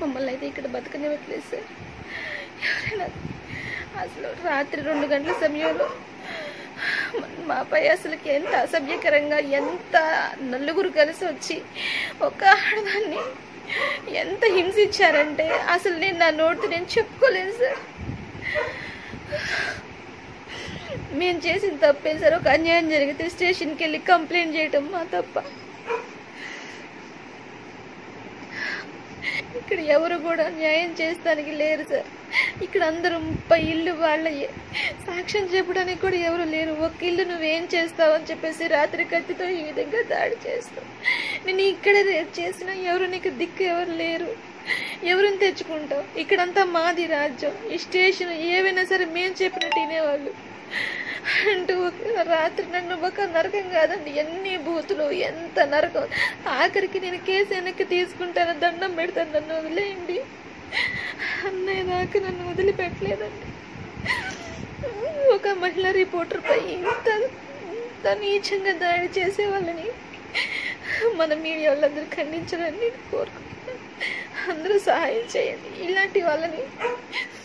మమ్మల్ని అయితే ఇక్కడ బతకనివ్వట్లేదు సార్. ఎవరైనా అసలు రాత్రి 2 గంటల సమయంలో మాపై అసలుకి ఎంత అసభ్యకరంగా, ఎంత నలుగురు కలిసి వచ్చి ఒక ఆడదాన్ని ఎంత హింసించారంటే అసలు నేను నా నోటితో నేను చెప్పుకోలేను సార్. మేము చేసిన తప్పే సార్. ఒక అన్యాయం జరిగితే స్టేషన్కి వెళ్ళి కంప్లైంట్ చేయటం మా తప్ప. ఇక్కడ ఎవరు కూడా న్యాయం చేస్తానికి లేరు సార్. ఇక్కడ అందరూ 30 ఇళ్ళు వాళ్ళయే. సాక్ష్యం చెప్పడానికి కూడా ఎవరు లేరు. ఒక ఇల్లు నువ్వేం చేస్తావు అని చెప్పేసి రాత్రి కత్తితో ఈ విధంగా దాడి చేస్తావు. నేను ఇక్కడ చేసినా ఎవరు నీకు దిక్కు ఎవరు లేరు. ఎవరిని తెచ్చుకుంటావు? ఇక్కడంతా మాది రాజ్యం. ఈ స్టేషన్ ఏవైనా సరే మేము చెప్పినట్టు వినేవాళ్ళు అంటూ రాత్రి నన్ను ఒక నరకం కాదండి, ఎన్ని బూతులు, ఎంత నరకం. ఆఖరికి నేను కేసు వెనక్కి తీసుకుంటాను, దండం పెడతాను, నన్ను వదిలేయండి. అన్నయ్య దాకా నన్ను వదిలిపెట్టలేదండి. ఒక మహిళా రిపోర్టర్పై ఇంత నీచంగా దాడి చేసే వాళ్ళని మన మీడియా వాళ్ళందరూ ఖండించాలని నేను కోరుకుంటున్నాను. అందరూ సహాయం చేయండి. ఇలాంటి వాళ్ళని